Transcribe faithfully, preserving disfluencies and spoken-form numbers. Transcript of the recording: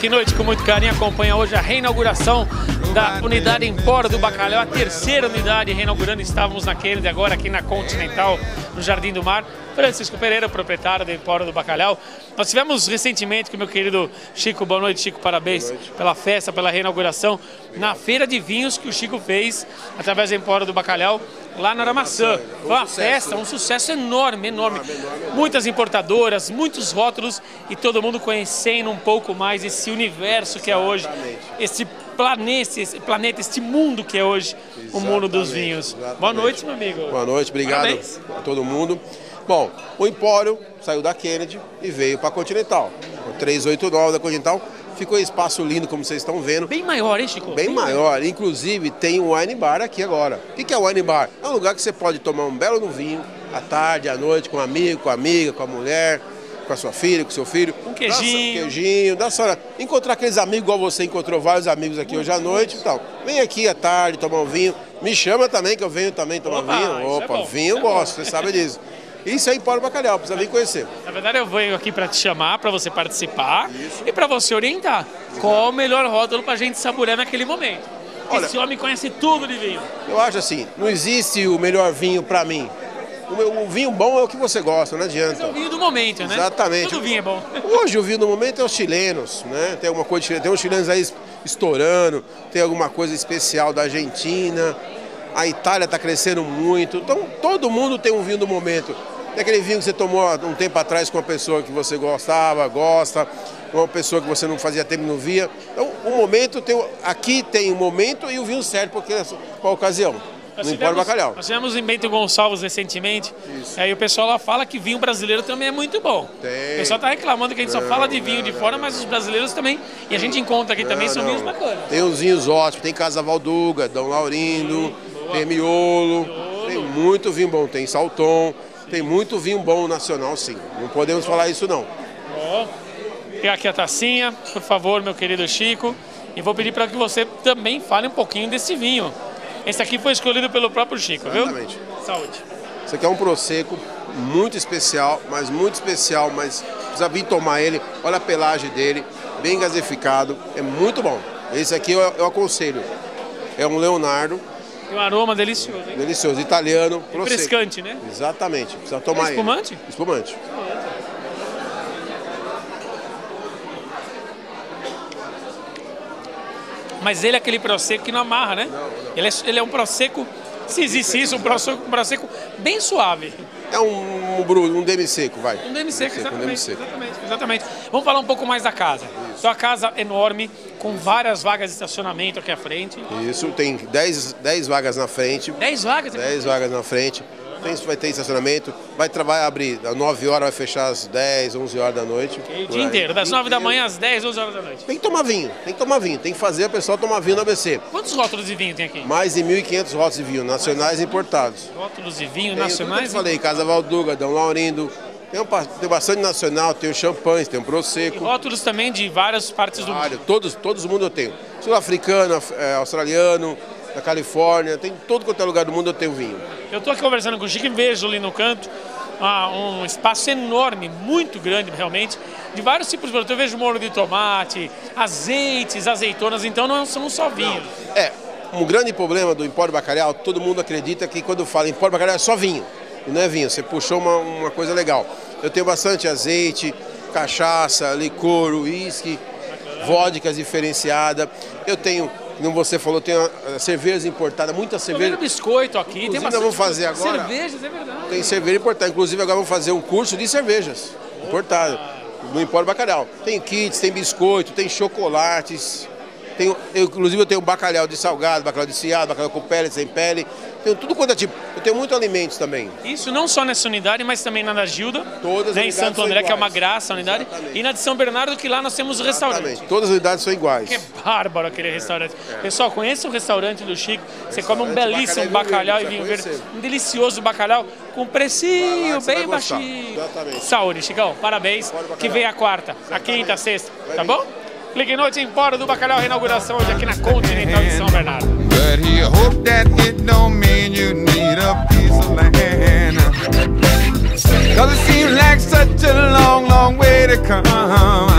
Clique Noite, com muito carinho, acompanha hoje a reinauguração da unidade Empório do Bacalhau, a terceira unidade reinaugurando. Estávamos na Kennedy, agora aqui na Continental, no Jardim do Mar. Francisco Pereira, proprietário do Empório do Bacalhau. Nós tivemos recentemente com o meu querido Chico. Boa noite, Chico, parabéns pela festa, pela reinauguração, na feira de vinhos que o Chico fez através do Empório do Bacalhau, lá na Aramaçã. Foi uma festa, um sucesso enorme, enorme. Muitas importadoras, muitos rótulos e todo mundo conhecendo um pouco mais esse universo que é hoje, esse planeta, esse planeta, este mundo que é hoje o mundo dos vinhos. Exatamente. Boa noite, meu amigo. Boa noite, obrigado Parabéns. a todo mundo. Bom, o Empório saiu da Kennedy e veio para a Continental. O trezentos e oitenta e nove da Continental ficou um espaço lindo, como vocês estão vendo. Bem maior, hein, Chico? Bem, Bem maior. maior. Inclusive, tem um wine bar aqui agora. O que é o wine bar? É um lugar que você pode tomar um belo vinho, à tarde, à noite, com um amigo, com a amiga, com a mulher, com a sua filha, com o seu filho. Um queijinho. Dá, queijinho, dá só encontrar aqueles amigos, igual você encontrou vários amigos aqui hoje à noite. Então, vem aqui à tarde, tomar um vinho. Me chama também, que eu venho também tomar Opa, vinho. Opa, é vinho eu gosto, você sabe disso. Isso é Empório Bacalhau, precisa vir conhecer. Na verdade, eu venho aqui para te chamar, para você participar Isso. e para você orientar. Exato. Qual o melhor rótulo para a gente saborear naquele momento? Olha, esse homem conhece tudo de vinho. Eu acho assim, não existe o melhor vinho para mim. O, meu, o vinho bom é o que você gosta, não adianta. Esse é o vinho do momento, né? Exatamente. Todo vinho é bom. Hoje o vinho do momento é os chilenos, né? Tem alguma coisa de chileno, tem uns chilenos aí estourando, tem alguma coisa especial da Argentina. A Itália está crescendo muito. Então todo mundo tem um vinho do momento. Tem aquele vinho que você tomou um tempo atrás com uma pessoa que você gostava, gosta, uma pessoa que você não fazia tempo e não via. Então, o momento tem, aqui tem o momento e o vinho certo porque é para a ocasião. Não importa o bacalhau. Nós tivemos em Bento Gonçalves recentemente. Isso. Aí o pessoal lá fala que vinho brasileiro também é muito bom. Tem. O pessoal está reclamando que a gente não, só fala de vinho não, de fora, mas os brasileiros também. E a gente encontra aqui não, também, são não. vinhos bacanas. Tem uns vinhos ótimos, tem Casa Valduga, Dom Laurindo, Sim, tem Miolo, Miolo, tem muito vinho bom, tem Salton. Tem muito vinho bom nacional, sim. Não podemos falar isso, não. Ó, pega aqui a tacinha, por favor, meu querido Chico. E vou pedir para que você também fale um pouquinho desse vinho. Esse aqui foi escolhido pelo próprio Chico, Exatamente. viu? Saúde. Esse aqui é um Prosecco muito especial, mas muito especial, mas precisa vir tomar ele. Olha a pelagem dele, bem gasificado, é muito bom. Esse aqui eu, eu aconselho. É um Leonardo. Tem um aroma delicioso, hein? Delicioso, italiano, refrescante, né? Exatamente, precisa tomar é espumante? ele. Espumante? Mas ele é aquele Prosecco que não amarra, né? Não, não. Ele, é, ele é um Prosecco, se existe isso, um Prosecco, um Prosecco bem suave. É um, um, um demi-seco, vai. Um demi-seco, exatamente, um demi-seco. exatamente, exatamente. Vamos falar um pouco mais da casa. Isso. Então a casa enorme, com várias vagas de estacionamento aqui à frente. Isso, tem dez vagas na frente. dez vagas? dez vagas na frente. Tem, vai ter estacionamento, vai, vai abrir às nove horas, vai fechar às dez, onze horas da noite. Okay, o dia inteiro, das nove da manhã às dez, onze horas da noite. Tem que tomar vinho, tem que tomar vinho, tem que fazer a pessoa tomar vinho no A B C. Quantos rótulos de vinho tem aqui? Mais de mil e quinhentos rótulos de vinho, nacionais e importados. Rótulos de vinho tem, nacionais? Eu falei, Casa Valduga, Dom Laurindo, tem, um, tem bastante nacional, tem o champanhe, tem o Prosecco. E rótulos também de várias partes do mundo? Todos, todos os mundo eu tenho. Sul-africano, é, australiano, da Califórnia, tem todo quanto é lugar do mundo eu tenho vinho. Eu estou aqui conversando com o Chico e vejo ali no canto ah, um espaço enorme, muito grande realmente, de vários tipos de produtos. Eu vejo molho de tomate, azeites, azeitonas, então não são só vinhos. Não. É, um grande problema do Empório Bacalhau, todo mundo acredita que quando fala Empório Bacalhau é só vinho, e não é vinho, você puxou uma, uma coisa legal. Eu tenho bastante azeite, cachaça, licor, uísque, vodkas diferenciada, eu tenho... Como você falou, tem cervejas importadas, muitas cervejas. Tem biscoito aqui, inclusive, tem bastante. Nós vamos fazer agora. Cervejas, é verdade. Tem cerveja importada. Inclusive, agora vamos fazer um curso de cervejas importadas no Empório Bacalhau. Tem kits, tem biscoito, tem chocolates. Tem, eu, inclusive, eu tenho bacalhau de salgado, bacalhau desfiado, bacalhau com pele, sem pele. Tenho tudo quanto é tipo. Eu tenho muitos alimentos também. Isso não só nessa unidade, mas também na da Gilda. Todas né, as em Santo André, que é uma graça a unidade. Exatamente. E na de São Bernardo, que lá nós temos o restaurante. Todas as unidades são iguais. Que bárbaro aquele restaurante. É. Pessoal, conheça o restaurante do Chico. Você come um restaurante belíssimo bacalhau bacalhau e vinho verde. Um delicioso bacalhau com precinho bem baixinho. Exatamente. Saúde, Chicão. Parabéns. Que vem a quarta, a quinta, a sexta. Tá bom? Clique Noite Empório do Bacalhau, reinauguração hoje aqui na Continental de São Bernardo. But he hope that it don't mean you need a piece of land. Cause it seems like such a long, long way to come.